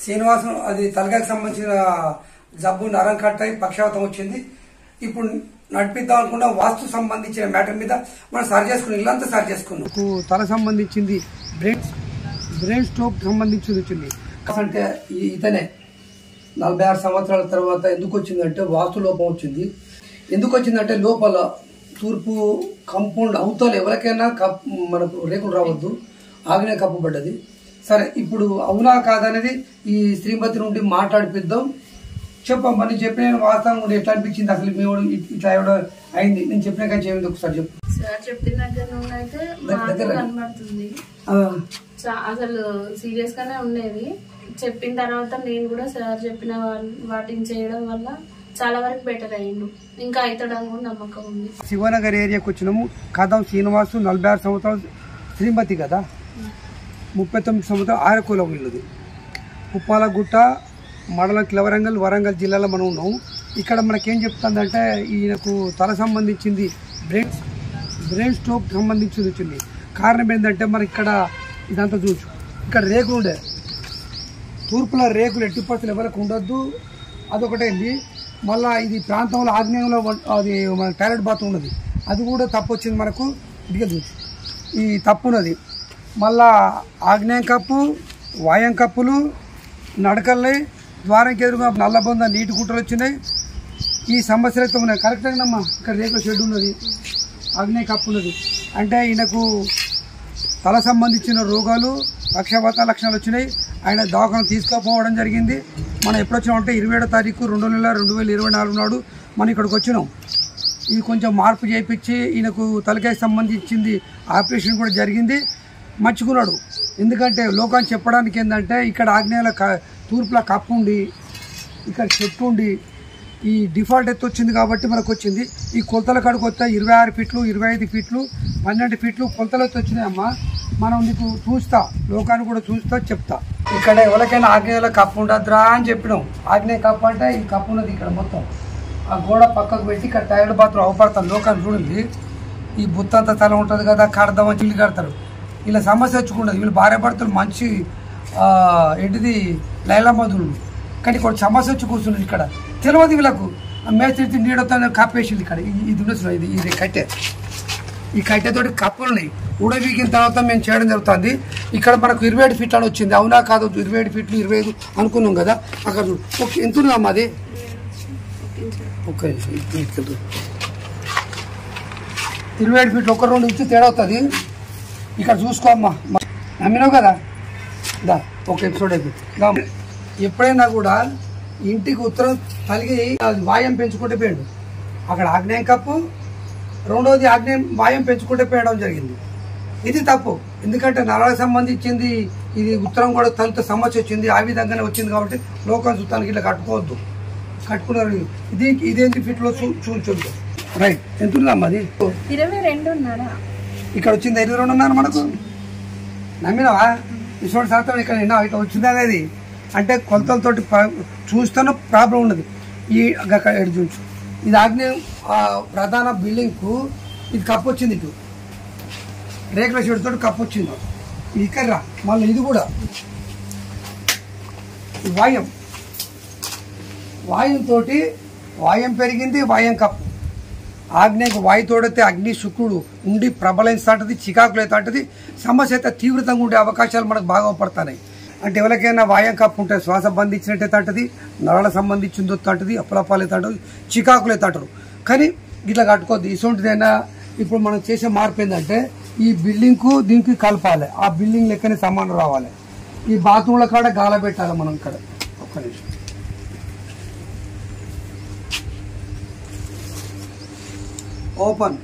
శ్రీనివాసం అది తలకాయకు సంబంధించిన జబ్బు నరం కట్టాయి పక్షవాతం వచ్చింది. ఇప్పుడు నడిపిద్దాం అనుకున్న వాస్తు సంబంధించిన మ్యాటర్ మీద మనం సరి చేసుకున్నాం, ఇల్లంతా సరి చేసుకున్నాం. తల సంబంధించింది బ్రెయిన్ స్ట్రోక్ సంబంధించింది వచ్చింది. అంటే ఇతనే 46 సంవత్సరాల తర్వాత ఎందుకు వచ్చిందంటే వాస్తు లోపం వచ్చింది. ఎందుకు వచ్చిందంటే లోపల తూర్పు కంపౌండ్ అవతల ఎవరికైనా మనకు రేకులు రావద్దు, ఆగ్నేయ కప్పు పడ్డది. సరే, ఇప్పుడు అవునా కాదనేది ఈ శ్రీమతి నుండి మాట్లాడిపిద్దాం. చెప్పమ్మా, నేను చెప్పిన వాస్తవం కూడా ఎట్లా అనిపించింది, అసలు మీ ఇట్లా ఎవడో అయింది, నేను చెప్పిన కానీ చేయండి ఒకసారి చెప్పు. సార్ చెప్పిన దగ్గర నుండి అయితే కనబడుతుంది, అసలు సీరియస్ గానే ఉండేది. చెప్పిన తర్వాత నేను కూడా సార్ చెప్పిన వాటిని చేయడం వల్ల చాలా వరకు బెటర్ అయ్యిండు, ఇంకా అవుతాడని కూడా నమ్మకం ఉంది. శివనగర్ ఏరియాకి వచ్చినాము. కథం శ్రీనివాసు 46 సంవత్సరాలు, శ్రీమతి కదా 39 సంవత్సరాలు, ఆరకులం ఇల్లుది. ఉప్పాలగుట్ట మండలం కిలవరంగల్, వరంగల్ జిల్లాలో మనం ఉన్నాం. ఇక్కడ మనకేం చెప్తుందంటే ఈయనకు తల సంబంధించింది బ్రెయిన్ స్ట్రోక్ సంబంధించింది వచ్చింది. కారణం ఏంటంటే మనకి ఇక్కడ ఇదంతా చూసు, ఇక్కడ రేకులు ఉండే, తూర్పులో రేకులు ఎట్టి పరిస్థితులు ఎవరికి ఉండొద్దు, అదొకటైంది. మళ్ళీ ఇది ప్రాంతంలో ఆగ్నేయంలో అది మన టాయిలెట్ బాత్రూమ్ ఉన్నది, అది కూడా తప్పు వచ్చింది మనకు. ఇదిగా చూసు, ఈ తప్పు ఉన్నది. మళ్ళా ఆగ్నేయం కప్పు, వాయం కప్పులు, నడకల్ని, ద్వారంకి ఎదురుగా నల్లబొంద నీటి గుట్టలు వచ్చినాయి. ఈ సమస్యలు అయితే ఉన్నాయి. కరెక్టేనమ్మా, ఇక్కడ రేకుల షెడ్ ఉన్నది, ఆగ్నేయ కప్పు ఉన్నది. అంటే ఈయనకు తల సంబంధించిన రోగాలు, పక్షవాత లక్షణాలు వచ్చినాయి. ఆయన దవాఖాన తీసుకుపోవడం జరిగింది. మనం ఎప్పుడు వచ్చినామంటే 27వ తారీఖు 2వ నెల 2024 నాడు మనం ఇక్కడికి వచ్చినాం. ఇది కొంచెం మార్పు చేయించి ఈయనకు తలకాయకి సంబంధించింది ఆపరేషన్ కూడా జరిగింది. మర్చుకున్నాడు, ఎందుకంటే లోకాన్ని చెప్పడానికి ఏంటంటే ఇక్కడ ఆగ్నేయాల తూర్పుల కప్పు ఉండి, ఇక్కడ చెట్టు ఉండి, ఈ డిఫాల్ట్ ఎత్తు వచ్చింది కాబట్టి మనకు వచ్చింది. ఈ కొలతల కాడికి వస్తే 26 ఫీట్లు, 25 ఫీట్లు, 12 ఫీట్లు కొలతలు ఎత్తు వచ్చినాయమ్మా. మనం నీకు చూస్తా, లోకాన్ని కూడా చూస్తా, చెప్తా. ఇక్కడ ఎవరికైనా ఆగ్నేయాల కప్పు ఉండద్రా అని చెప్పినాం. ఆగ్నేయ కప్పు అంటే ఈ కప్పు ఉన్నది ఇక్కడ మొత్తం, ఆ గోడ పక్కకు పెట్టి ఇక్కడ టాయిలెట్ బాత్రూమ్ అవపడతాను. లోకాన్ని చూడండి, ఈ బుత్తంత తల ఉంటుంది కదా, కడదామని చిల్లు కడతారు. ఇలా సమస్య వచ్చుకుంటుంది. వీళ్ళు భార్య భర్తలు మంచి ఏంటిది లైలామధులు, కానీ ఇక్కడ సమస్య వచ్చి కూర్చున్నది. ఇక్కడ తెలియదు వీళ్ళకు, మేస్త్రి నీడతో కప్పేసింది. ఇక్కడ ఇది ఉన్నది, ఇది కట్టె, ఈ కట్టెతోటి కప్పులు ఉన్నాయి. ఉడబీగిన తర్వాత మేము చేయడం జరుగుతుంది. ఇక్కడ మనకు 27 ఫీట్లు అని వచ్చింది. అవునా కాదు, 27 ఫీట్లు 25 అనుకున్నాం కదా. అక్కడ ఓకే, ఎంత ఉందమ్మా అది? ఒక్క 27 ఫీట్లు, 1-2 ఇంచు తేడా అవుతుంది. ఇక్కడ చూసుకో అమ్మా, నమ్మినావు కదా, దా ఒక ఎపిసోడ్ అయిపోయింది. ఎప్పుడైనా కూడా ఇంటికి ఉత్తరం కలిగి వాయం పెంచుకుంటే పోయాడు. అక్కడ ఆగ్నేయం కప్పు, రెండోది ఆగ్నేయం వాయం పెంచుకుంటే పోయడం జరిగింది. ఇది తప్పు, ఎందుకంటే నరాలకు సంబంధించింది. ఇది ఉత్తరం కూడా తలతో సమస్య వచ్చింది, ఆ విధంగానే వచ్చింది. కాబట్టి లోకం చూస్తానికి ఇట్లా కట్టుకోవద్దు. కట్టుకున్నారు. ఇదేంటి ఫీట్లో చూడొద్దు. రైట్, ఎంత ఉందమ్మా అది? 22 ఇక్కడ వచ్చింది 22 ఉన్నారు మనకు. నమ్మినావా? ఇటువంటి శాతం ఇక్కడ ఇట్లా వచ్చింది అనేది అంటే కొలతలతోటి చూస్తాను ప్రాబ్లం ఉన్నది. ఈ చూసు, ఇది ఆగ్నేయం ప్రధాన బిల్డింగ్కు ఇది కప్పు వచ్చింది. ఇటు రేకుల షెడ్ తోటి కప్పు వచ్చింది. ఇది ఇక్కడ రా, మళ్ళీ ఇది కూడా వాయుతో వాయం పెరిగింది. వాయం కప్పు ఆగ్నేయకు వాయుతోడైతే అగ్ని శుక్రుడు ఉండి ప్రబలించుంటుంది, చికాకులు అవుతుంటుంది. సమస్య అయితే తీవ్రతంగా ఉండే అవకాశాలు మనకు బాగా పడుతున్నాయి. అంటే ఎవరికైనా వాయం కప్పు ఉంటే శ్వాస బంధించినట్టయితే అంటది, నరాల సంబంధించింది వస్తుంటుంది, అప్పలపాలు అవుతుంటుంది, చికాకులు అవుతుంటారు. కానీ ఇట్లా కట్టుకోవద్దు. ఇటువంటిదైనా ఇప్పుడు మనం చేసే మార్పు ఏంటంటే ఈ బిల్డింగ్కు దీనికి కలపాలి, ఆ బిల్డింగ్ లెక్కనే సమానం రావాలి. ఈ బాత్రూమ్ల కాడ గాల పెట్టాలి మనం. ఇక్కడ ఒక్క నిమిషం, ఓపెన్,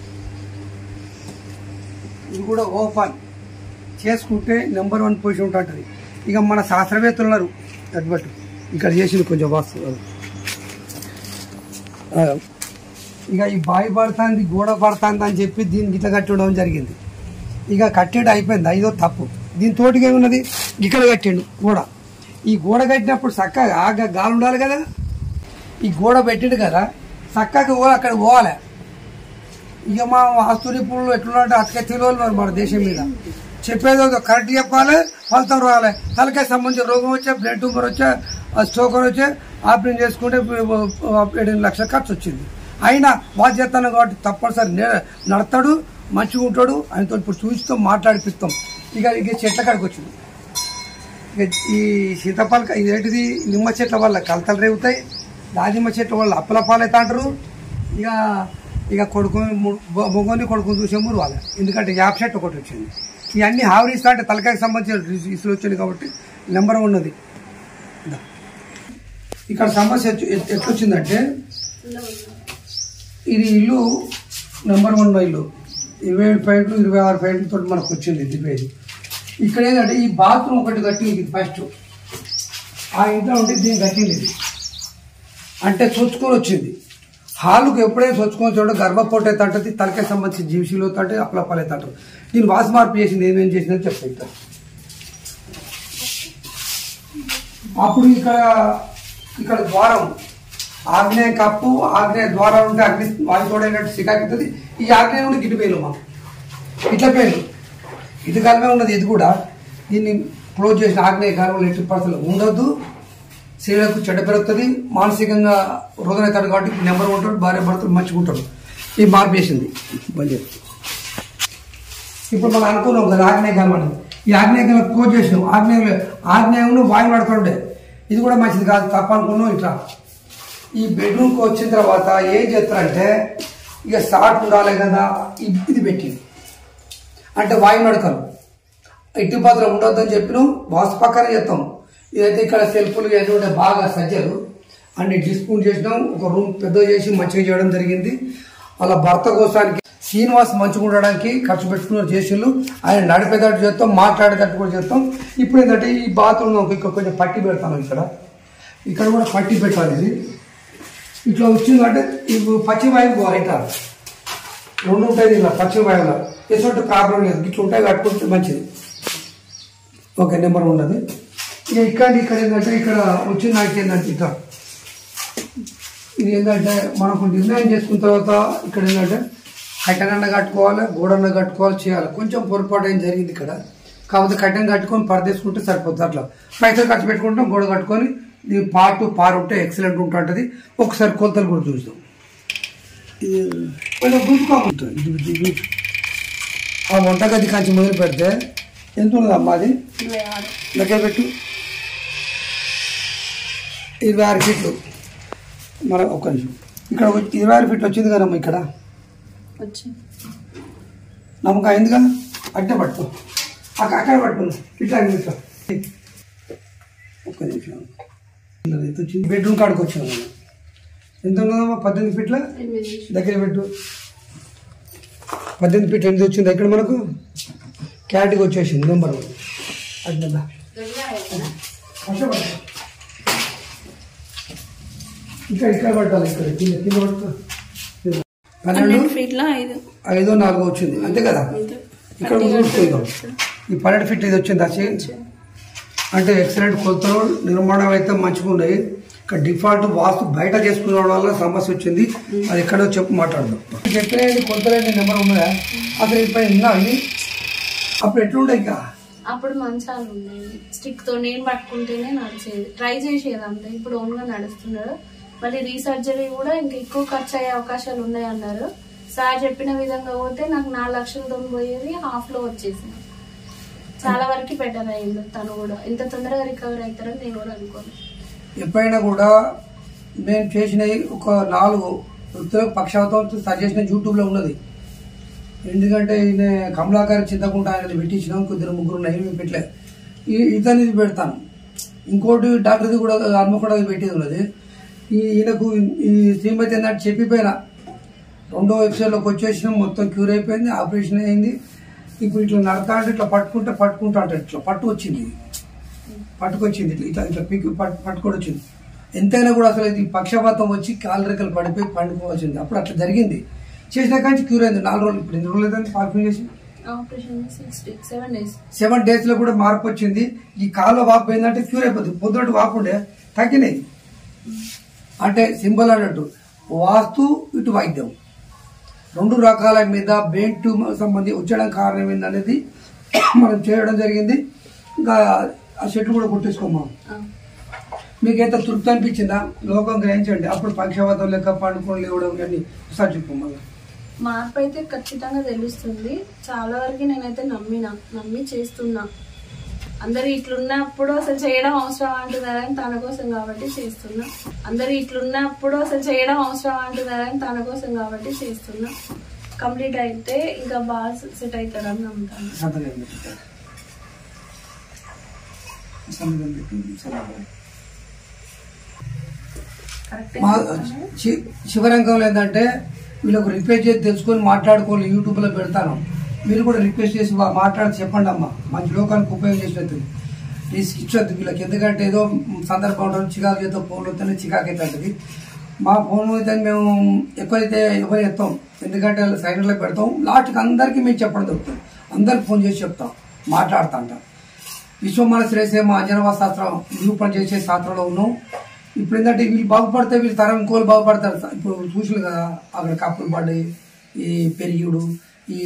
ఇది కూడా ఓపెన్ చేసుకుంటే నెంబర్ 1 పొజిషన్ ఉంటుంది. ఇక మన శాస్త్రవేత్తలు ఉన్నారు తగ్గట్టు ఇక్కడ చేసింది కొంచెం వాస్తు. ఇక ఈ బావి పడుతుంది, గోడ పడుతుంది అని చెప్పి దీనికి ఇట్లా కట్టడం జరిగింది. ఇక కట్టేడు అయిపోయింది, ఐదో తప్పు. దీని తోటిగా ఉన్నది ఇక్కడ కట్టిండు గోడ. ఈ గోడ కట్టినప్పుడు చక్కగా గాలి ఉండాలి కదా. ఈ గోడ పెట్టిండు కదా, చక్కగా అక్కడ పోవాలి. ఇక మా వాస్తు నిపుణులు ఎట్లున్నారంటే అతక తెలియదు మన దేశం మీద. చెప్పేది కరెక్ట్ చెప్పాలి, ఫలితం రావాలి. తలకాయ సంబంధించిన రోగం వచ్చే, బ్లడ్ ట్యూమర్ వచ్చే, స్ట్రోకర్ వచ్చే ఆపరేషన్ చేసుకుంటే 7 లక్షల ఖర్చు వచ్చింది. అయినా వాళ్ళు చేస్తాను కాబట్టి తప్పనిసరి నడతాడు, మంచిగా ఉంటాడు. ఆయనతో ఇప్పుడు చూస్తాం, మాట్లాడిపిస్తాం. ఇక చెట్ల కాడికి వచ్చింది. ఇక ఈ సీతాఫల ఇదేంటిది నిమ్మ చెట్ల వల్ల కలతలు రేగుతాయి, దానిమ్మ చెట్ల వల్ల అప్పలపాలైతే అంటారు. ఇక మొగని కొడుకుని చూసే మూడు వాళ్ళ, ఎందుకంటే యాప్ చెట్టు ఒకటి వచ్చింది. ఇవన్నీ హావరీస్తా అంటే తలకాయకి సంబంధించిన ఇసులు వచ్చింది కాబట్టి నెంబర్ ఉన్నది. ఇక్కడ సమస్య ఎట్లొచ్చిందంటే ఇది ఇల్లు నెంబర్ 1 ఇల్లు 27 ఫైట్లు 26 ఫైట్లతో మనకు వచ్చింది దిపేది. ఇక్కడ ఏంటంటే ఈ బాత్రూమ్ ఒకటి కట్టింది ఫస్ట్, ఆ ఇంట్లో ఉంటే దీన్ని కట్టింది. ఇది అంటే చొచ్చుకొని వచ్చింది. హాలుకు ఎప్పుడైనా చొచ్చుకొని చూడ గర్భపోటు అయితే అంటది, తలకే సంబంధించి జీవిసీలు అంటే అప్లపాలు అయితే అంటారు. దీన్ని వాసు మార్పు చేసింది, ఏమేం చేసిందని చెప్తా. అప్పుడు ఇక్కడ ద్వారం ఆగ్నేయ కప్పు, ఆగ్నేయ ద్వారం ఉంటే అగ్ని వాడిపోయినట్టు సికాకితుంది. ఈ ఆగ్నేయ నుండి గిట్టు పేలు మా ఇట్లా పేలు ఇది కాలమే ఉన్నది. ఇది కూడా దీన్ని క్లోజ్ చేసిన ఆగ్నేయ కాలంలో ఎట్టి పరిస్థితులు ఉండొద్దు. స్త్రీలకు చెడ్డ పెరుగుతుంది, మానసికంగా రోదన అవుతాడు కాబట్టి నెంబర్ ఉంటాడు, భార్య భర్తలు మంచిగా ఉంటాడు. ఈ మార్పు చేసింది బంద్. ఇప్పుడు మనం అనుకున్నాం కదా ఆగ్నేయ కాలం అనేది, ఈ ఆగ్నేయ కాలం క్లోజ్ చేసినాం. ఆగ్నేయంలో వాయు పడుతుండే, ఇది కూడా మంచిది కాదు, తప్ప అనుకున్నాం. ఇట్లా ఈ బెడ్రూమ్కి వచ్చిన తర్వాత ఏం చేస్తారంటే ఇక స్టార్ట్ ఉండాలి కదా, ఇది పెట్టింది అంటే వాయు నడకలు ఇటు పాత్ర ఉండొద్దని చెప్పినాం. వాసు పక్కనే చేస్తాం. ఇదైతే ఇక్కడ సెల్ఫ్లు ఇవన్నీ బాగా సజ్జలు అన్ని డిస్ప్యూట్ చేసినాం. ఒక రూమ్ పెద్ద చేసి మంచిగా చేయడం జరిగింది. అలా భర్త కోసానికి శ్రీనివాస్ మంచిగా ఉండడానికి ఖర్చు పెట్టుకున్నారు చేసిళ్ళు. ఆయన నడిపేటట్టు చేస్తాం, మాట్లాడేటట్టు కూడా చేస్తాం. ఇప్పుడు ఏంటంటే ఈ బాత్రూమ్ ఇక్కడ కొంచెం పట్టి పెడతాను. ఇక్కడ కూడా పట్టి పెట్టాలి. ఇది ఇట్లా వచ్చిందంటే ఇప్పుడు పశ్చిమ వాయువు పోవాలి. ఇట్లా 2 ఉంటాయి. ఇలా పశ్చిమ వాయువులో ఎటువంటి ప్రాబ్లం లేదు. ఇట్లా ఉంటాయి కట్టుకుంటే మంచిది. ఓకే నెంబర్ ఉన్నది. ఇక ఇక్కడ ఏంటంటే ఇక్కడ వచ్చిన నాకు ఏంటంటే ఇట్లా ఇది ఏంటంటే మనకు నిర్ణయం చేసుకున్న తర్వాత ఇక్కడ ఏంటంటే కట్టెనన్న కట్టుకోవాలి, గోడన్న కట్టుకోవాలి, చేయాలి. కొంచెం పొరపాటు ఏం జరిగింది ఇక్కడ. కాకపోతే కట్టెను కట్టుకొని పరదేసుకుంటే సరిపోతుంది. అట్లా పైసలు ఖర్చు పెట్టుకుంటాం, గోడ కట్టుకొని దీని పారు ఉంటే ఎక్సలెంట్ ఉంటుంటుంది. ఒకసారి కొలతలు కూడా చూస్తాం. కొంచెం గుంజుకోకుంటుంది. ఆ వంటగది కాంచి మొదలు పెడితే ఎంత ఉన్నది అమ్మా? అది దగ్గర పెట్టు. 26 ఫీట్లు. మన ఒక్క నిమిషం. ఇక్కడ 26 ఫీట్లు వచ్చింది కదమ్మా. ఇక్కడ నమ్మకం అయిందిగా. అట్టే పట్టుకో, అక్కడ పట్టుకున్నా. ఇట్లా ఒక్క నిమిషం. ఎంత వచ్చింది? బెడ్రూమ్ కాడికి వచ్చింది మనం. ఎంత ఉన్నదమ్మా? 18 ఫీట్ల దగ్గర పెట్టు. 18 ఫీట్ 8 వచ్చింది. ఇక్కడ మనకు క్యాటికి వచ్చేసింది నెంబర్ 1. అట్లా ఇక్కడ పట్టాలి. ఇక్కడ కింద పట్టుకో. 12 ఫీట్ల 5 4 వచ్చింది అంతే కదా. ఇక్కడ ఈ 12 ఫీట్ ఇది వచ్చింది. అంటే ఎక్సలెంట్ కొలతలు, నిర్మాణం అయితే మంచిగా ఉన్నాయి. ఇక్కడ డిఫాల్ట్ వాస్తు బయట చేసుకునే వల్ల సమస్య వచ్చింది. అది ఎక్కడో చెప్పు మాట్లాడదాం. చెప్పిన కొలతలేని నెంబర్ ఉన్నదా అసలు? ఇప్పుడు ఉన్నాయి. అప్పుడు ఎట్లుండే? ఇంకా అప్పుడు మంచాలు ఉండేవి. స్టిక్ తో నేను పట్టుకుంటేనే నడిచేది. ట్రై చేసేది అంతే. ఇప్పుడు ఓన్ గా నడుస్తున్నాడు. మళ్ళీ రీసర్జరీ కూడా ఇంకా ఎక్కువ ఖర్చు అయ్యే అవకాశాలు ఉన్నాయి అన్నారు. సార్ చెప్పిన విధంగా పోతే నాకు 4 లక్షలతో పోయేది, హాఫ్ లో వచ్చేసింది. చాలా వరకు బెటర్ అయింది. తను కూడా ఇంత తొందరగా రికవర్ అవుతారని నేను కూడా అనుకోను. ఎప్పుడైనా కూడా మేము చేసినవి ఒక 4 వృత్తులకు పక్షవాతం సజెషన్ యూట్యూబ్ లో ఉన్నది. ఎందుకంటే ఈయన కమలాకారి చింతకుండా ఆయన పెట్టించినాం. 2 3 ఉన్నాయి, మేము పెట్టలే. ఇతనిది పెడతాను. ఇంకోటి డాక్టర్ది కూడా హన్మకొండ పెట్టేది ఉన్నది. ఈయనకు ఈ శ్రీమతి ఏంటంటే చెప్పిపోయినా 2వ ఎపిసోడ్లోకి వచ్చేసినాం. మొత్తం క్యూర్ అయిపోయింది, ఆపరేషన్ అయింది. ఇప్పుడు ఇట్లా నడతా అంటే ఇట్లా పట్టుకుంటా అంటే ఇట్లా పట్టుకొచ్చింది. ఇట్లా పీకి పట్టుకొని వచ్చింది. ఎంతైనా కూడా అసలు ఇది పక్షపాతం వచ్చి కాలు రెక్కలు పడిపోయి పండుకోవాల్సింది. అప్పుడు అట్లా జరిగింది. చేసిన కానీ క్యూర్ అయింది 4 రోజులు. ఇప్పుడు ఎన్ని రోజులు అయితే ఆపరేషన్ చేసి 7 days లో కూడా మార్పు వచ్చింది. ఈ కాళ్ళ వాపు ఏంటంటే క్యూర్ అయిపోతుంది. పొద్దుట వాపు ఉండే తగ్గినాయి. అంటే సింబల్ అన్నట్టు వాస్తు ఇటు వైద్యం 2 రకాల మీద బ్రెయిన్ ట్యూమర్ సంబంధించి వచ్చడం కారణం ఏందనేది మనం చేయడం జరిగింది. ఇంకా ఆ షెట్లు కూడా కుట్టేసుకోమా. మీకైతే తృప్తి అనిపించిందా? లోకం గ్రహించండి. అప్పుడు పక్షవాతం లెక్క పండుకొని లేవడం అన్ని ఒకసారి చెప్పు. మళ్ళీ మార్పు అయితే ఖచ్చితంగా తెలుస్తుంది. చాలా వరకు నేనైతే నమ్మి చేస్తున్నా. అందరు ఇట్లున్నప్పుడు అసలు చేయడం అవసరం అంటున్నారని తన కోసం కాబట్టి చేస్తున్నా. కంప్లీట్ అయితే ఇంకా బాగా సెట్ అవుతారని నమ్ముతాను. శివరంగంలో ఏంటంటే వీళ్ళకు రిక్వెస్ట్ చేసి తెలుసుకొని మాట్లాడుకోవాలి. యూట్యూబ్ లో పెడతాను. మీరు కూడా రిక్వెస్ట్ చేసి మాట్లాడి చెప్పండి అమ్మా. మంచి లోకానికి ఉపయోగం చేసినట్టు రిస్క్ ఇచ్చొద్దు వీళ్ళకి. ఎందుకంటే ఏదో సందర్భం ఉంటుంది, చికాకు చేతో ఫోన్లు వస్తేనే చికాకు అవుతుంది. మా ఫోన్ అయితే మేము ఎక్కువైతే ఎవరు ఎత్తాం, ఎందుకంటే వాళ్ళు సైలెంట్లో పెడతాం. లాస్ట్కి అందరికీ మేము చెప్పడం దొరుకుతుంది. అందరికి ఫోన్ చేసి చెప్తాం, మాట్లాడుతా అంటాం. విశ్వమాన శ్రేయసే మా అంజనవా శాస్త్రం నిరూపణ చేసే శాస్త్రంలో ఉన్నాం. ఇప్పుడు ఏంటంటే వీళ్ళు బాగుపడితే వీళ్ళు తరం ఇంకోళ్ళు బాగుపడతారు. ఇప్పుడు చూసారు కదా అక్కడ కప్పులు పడ్డాయి, ఈ పెరిగిడు, ఈ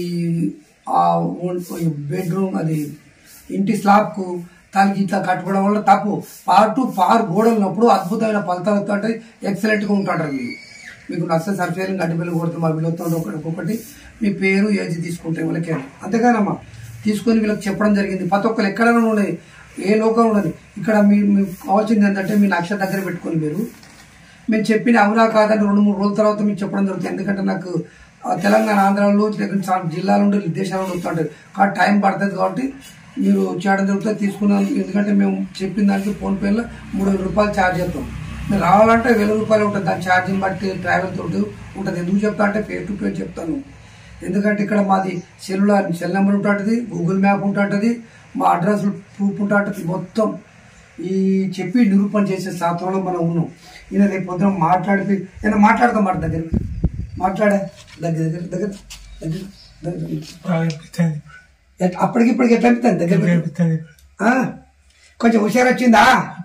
బెడ్రూమ్ అది ఇంటి స్లాబ్కు దానికి ఇట్లా కట్టుకోవడం వల్ల తప్పు. పార్ గోడలు ఉన్నప్పుడు అద్భుతమైన ఫలితాలతో అంటే ఎక్సలెంట్గా ఉంటాడు వీళ్ళు. మీకు నచ్చ సర్ఫేర్ గడ్డిపల్లి కొడుతుంది మా వీళ్ళతో ఒకటి మీ పేరు ఏజ్ తీసుకుంటే వీళ్ళకి అంతేగానమ్మా తీసుకొని వీళ్ళకి చెప్పడం జరిగింది. ప్రతి ఒక్కరు ఎక్కడైనా ఉన్నది, ఏ లోకం ఉన్నది. ఇక్కడ మీకు కావాల్సింది ఏంటంటే మీ లక్ష దగ్గర పెట్టుకొని మేము చెప్పిన అవునా కాదని 2-3 రోజుల తర్వాత మీకు చెప్పడం జరుగుతుంది. ఎందుకంటే నాకు తెలంగాణ, ఆంధ్రాలో జిల్లాల నుండి దేశాల నుండి వస్తుంటారు కాబట్టి టైం పడుతుంది. కాబట్టి మీరు చేయడం జరుగుతుంది, తీసుకున్నాను. ఎందుకంటే మేము చెప్పిన దానికి ఫోన్పేలో 3000 రూపాయలు ఛార్జ్ చేస్తాం. మీరు రావాలంటే 1000 రూపాయలు ఉంటుంది. దాని ఛార్జింగ్ బట్టి ట్రావెల్ తోటి ఉంటుంది. ఎందుకు చెప్తా అంటే పేర్ టు పేర్ చెప్తాను. ఎందుకంటే ఇక్కడ మాది సెల్ నెంబర్ ఉంటుంటుంది, గూగుల్ మ్యాప్ ఉంటుంటుంది, మా అడ్రస్ ప్రూఫ్ ఉంటుంటుంది. మొత్తం ఈ చెప్పి నిరూపణ చేసే శాస్త్రంలో మనం ఉన్నాం. ఈయన రేపు పొద్దున మాట్లాడిపి నేను మాట్లాడతాం మాట దగ్గర మాట్లాడే దగ్గర దగ్గర దగ్గర దగ్గర అప్పటికిప్పటికి ఎట్లా అనిపిస్తుంది దగ్గర కొంచెం హుషారు వచ్చిందా?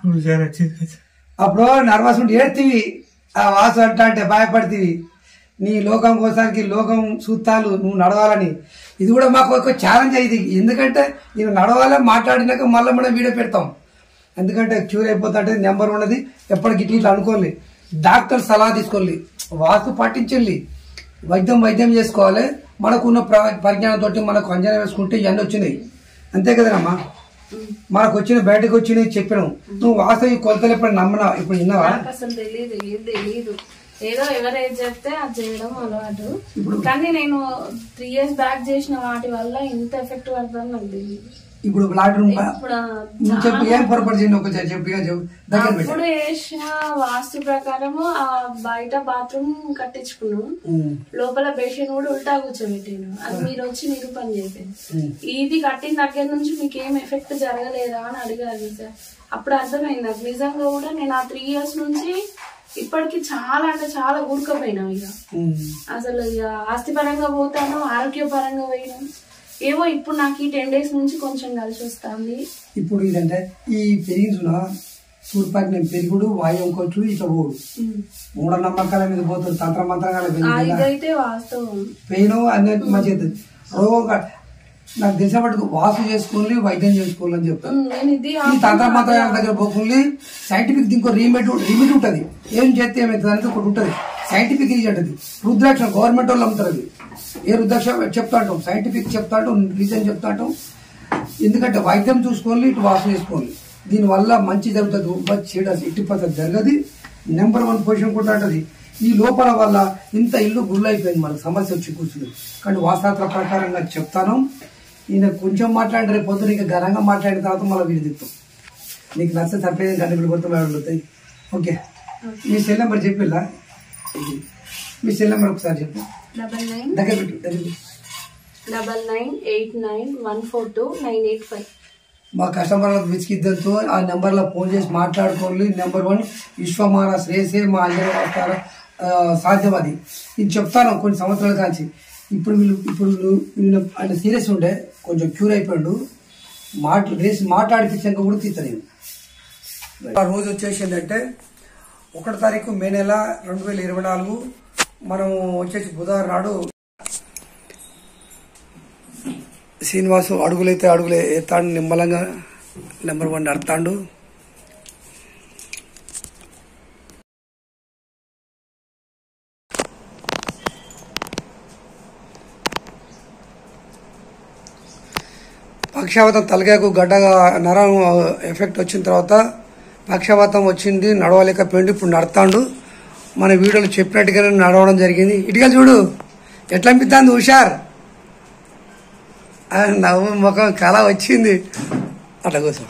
అప్పుడు నర్వస్ ఉండి ఏడ్తీవి, ఆ వాసు అంటే భయపడుతీవి. నీ లోకం కోసానికి లోకం సూత్రాలు నువ్వు నడవాలని. ఇది కూడా మాకు ఒక ఛాలెంజ్ అయ్యింది. ఎందుకంటే నేను నడవాలని మాట్లాడినాక మళ్ళీ మనం వీడియో పెడతాం. ఎందుకంటే క్యూర్ అయిపోతుంటే నెంబర్ ఉన్నది. ఎప్పటికి ఇట్లా అనుకోవాలి, డాక్టర్ సలహా తీసుకోవాలి, వాస్తు పాటించాలి, వైద్యం చేసుకోవాలి. మనకున్న పరిజ్ఞానంతో మనకు అంజనా వేసుకుంటే ఇవన్నీ వచ్చినాయి. అంతే కదమ్మా, మనకు వచ్చిన బయటకు వచ్చినాయి చెప్పినాం. నువ్వు వాస్తవ కొలతలు ఎప్పుడు నమ్మనా? ఇప్పుడు విన్నావా? అసలు తెలియదు. ఏదో ఎవరైతే చెప్తే అది చేయడం అలవాటు. కానీ నేను 3 years బ్యాక్ చేసిన వాటి వల్ల ఇంత ఎఫెక్ట్ పడుతుంది నాకు తెలియదు. ఇప్పుడు చెప్పి ఏం పొరపాటు చేయండి ఒకసారి చెప్పి అప్పుడు వేసిన వాస్తు ప్రకారము ఆ బయట బాత్రూమ్ కట్టించుకున్నాం, లోపల బెడ్షీట్ కూడా ఉల్టా కూర్చోబెట్టాను. అది మీరు వచ్చి నిరూపణ చేశాను. ఇది కట్టిన దగ్గర నుంచి మీకు ఏం ఎఫెక్ట్ జరగలేదా అని అడిగారు సార్. అప్పుడు అర్థమైంది నాకు నిజంగా కూడా. నేను ఆ 3 years నుంచి ఇప్పటికి చాలా అంటే చాలా ఊరుకపోయినా. ఇక అసలు ఇక ఆస్తి పరంగా పోతాను, ఆరోగ్యపరంగా పోయినాం. ఏమో ఇప్పుడు నాకు ఈ 10 days నుంచి కొంచెం కలిసి వస్తుంది. ఇప్పుడు ఇదంటే ఈ పెరిగిన తూర్పాకి నేను పెరుగుడు వాయు ఇంకొచ్చు ఇట్లా పోడు 3 నమ్మకాల మీద పోతుంది. తంత్ర మంత్రంగా వాస్తవం పెయిన్ అనేది మంచిది. రోగం నాకు తెలిసిన మటుకు వాసు చేసుకోవాలి, వైద్యం చేసుకోవాలని చెప్తాను. ఈ తంత్ర మంత్రాల దగ్గర పోకుండా సైంటిఫిక్ దీనికి రిమిట్ ఉంటుంది. ఏం చేస్తే ఏమవుతుంది అనేది ఒకటి ఉంటుంది. సైంటిఫిక్ రీజన్ ఉంటుంది. రుద్రాక్ష గవర్నమెంట్ వాళ్ళు అమ్ముతారు. అది ఏ రుద్రాక్ష చెప్తా అంటాం, సైంటిఫిక్ చెప్తా అంటాం, రీజన్ చెప్తా అంటాం. ఎందుకంటే వైద్యం చూసుకోవాలి, ఇటు వాసు చేసుకోవాలి. దీనివల్ల మంచి జరుగుతుంది, చెడు ఎట్టి పద్ధతి జరగదు. నెంబర్ 1 పొజిషన్ కూడా ఉంటుంది. ఈ లోపల వల్ల ఇంత ఇల్లు గుళ్ళు అయిపోయింది, మనకు సమస్య వచ్చి కూర్చుంది. కానీ వాస్తాత్ర ప్రకారంగా చెప్తాను. ఈయన కొంచెం మాట్లాడిన రేపు పొద్దున ఇంకా ఘనంగా మాట్లాడిన తర్వాత మళ్ళీ వీడి దిగుతాం. నీకు నచ్చ తప్పేది గంటలు కొడుతున్నాయి. ఓకే, మీ సెల్ నెంబర్ చెప్పిల్లా? మీ సెల్ నెంబర్ ఒకసారి చెప్పు. 9989142985. మా కస్టమర్లకు విసిగిద్దంతో ఆ నెంబర్లో ఫోన్ చేసి మాట్లాడుకోవాలి. నెంబర్ 1 విశ్వమాన శ్రేయసే మా అంజనా సాధ్యం. అది నేను చెప్తాను కొన్ని సంవత్సరాల కాంచి. ఇప్పుడు వీళ్ళు ఆయన సీరియస్ ఉండే కొంచెం క్యూర్ అయిపోయాడు. మాట్లాడిపించాక కూడా తీస్తాను నేను. ఆ రోజు వచ్చేసి ఏంటంటే 1వ తారీఖు మే నెల 2024. మనం వచ్చేసి బుధవారం నాడు శ్రీనివాసు అడుగులైతే అడుగులు ఎత్తాడు నిమ్మలంగా. నెంబర్ 1 నడతాడు. పక్షవాతం తలకాయకు గడ్డగా నరం ఎఫెక్ట్ వచ్చిన తర్వాత పక్షవాతం వచ్చింది, నడవలేకపోయింది. ఇప్పుడు నడతాడు. మన వీడియోలో చెప్పినట్టుగానే నడవడం జరిగింది. ఇటుగా చూడు ఎట్లా అనిపిస్తుంది హుషార్. నవ్వు ముఖం కళ వచ్చింది. అట్లా కోసం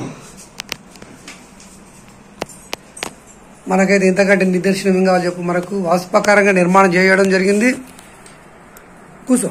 మనకైతే ఇంతకంటే నిదర్శనం ఏం కావాలి చెప్పు. మనకు వాస్తు ప్రకారంగా నిర్మాణం చేయడం జరిగింది. కూర్చో.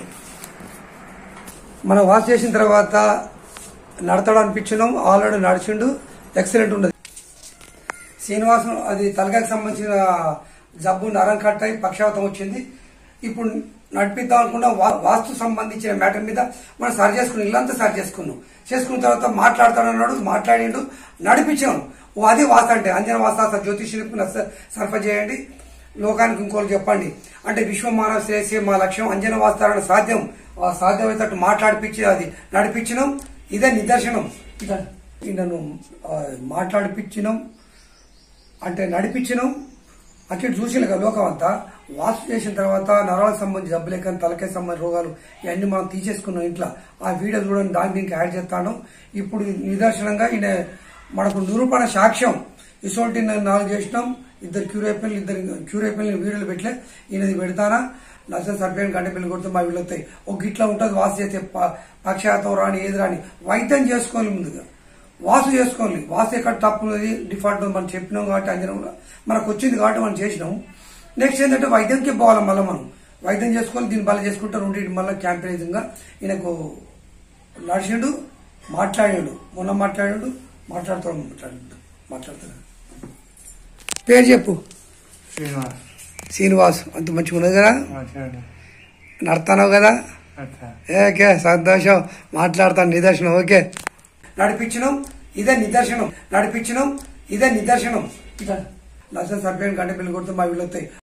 మనం వాష్ చేసిన తర్వాత నడతాడు అనిపించినాం. ఆల్రెడీ నడిచిండు. ఎక్సలెంట్ ఉన్నది. శ్రీనివాసం అది తలకాయకు సంబంధించిన జబ్బు నరం కట్ అయి పక్షవాతం వచ్చింది. ఇప్పుడు నడిపిద్దాం అనుకున్న వాస్తు సంబంధించిన మ్యాటర్ మీద మనం సరి చేసుకున్నాం. ఇల్లంతా సరి చేసుకున్న తర్వాత మాట్లాడతాడన్నాడు. మాట్లాడిండు. నడిపించాం. అది వాస్తు అంటే అంజన వాస్త జ్యోతిష్యులకు సరఫరా చేయండి. లోకానికి ఇంకోళ్ళు చెప్పండి అంటే విశ్వమానవ శ్రేయస్సే మా లక్ష్యం. అంజన వాస్తారణ సాధ్యమైతే మాట్లాడిపించి అది నడిపించినాం. ఇదే నిదర్శనం. నన్ను మాట్లాడిపించినాం అంటే నడిపించినాం. అటు చూసిన లోకం అంతా వాస్తు చేసిన తర్వాత నరాలకు సంబంధించి జబ్బులే కానీ తలకే సంబంధించిన రోగాలు ఇవన్నీ మనం తీసేసుకున్నాం ఇంట్లో. ఆ వీడియో చూడండి. దానికి దీనికి యాడ్ చేస్తాను. ఇప్పుడు నిదర్శనంగా ఈయన మనకు నిరూపణ సాక్ష్యం. ఇసోటి 4 చేసినాం. 2 క్యూర్ అయిపోయిన వీడియోలు పెట్టలే. ఈయనది పెడతానా నష్టం సరిపోయిన గంట పిల్లలు కొడితే మా వీళ్ళు వస్తాయి. ఒక గిట్లా ఉంటుంది వాసు చేస్తే పక్షాతం రాని ఏది రాని వైద్యం చేసుకోవాలి. ముందుగా వాసు చేసుకోవాలి. వాసు ఎక్కడ తప్పు ఉన్నది డిఫాల్ట్ మనం చెప్పినాం కాబట్టి అంజనం మనకు వచ్చింది కాబట్టి మనం చేసినాం. నెక్స్ట్ ఏంటంటే వైద్యంకి పోవాలి. మళ్ళీ మనం వైద్యం చేసుకోవాలి. దీన్ని బల చేసుకుంటే 2 మళ్ళీ క్యాంపెయినింగ్గా ఈయనకు నడిచిండు. మాట్లాడాడు. మొన్న మాట్లాడాడు. మాట్లాడుతాడు. పేరు చెప్పు. శ్రీనివాస్. అంత మంచిగా ఉన్నది కదా. నడతావు కదా. ఓకే సంతోషం. మాట్లాడతాను. నిదర్శనం. ఓకే నడిపించినాం. ఇదే నిదర్శనం. నష్టం సరిపోయిన గంట పిల్లలు కొడితే మా వీళ్ళు వస్తాయి.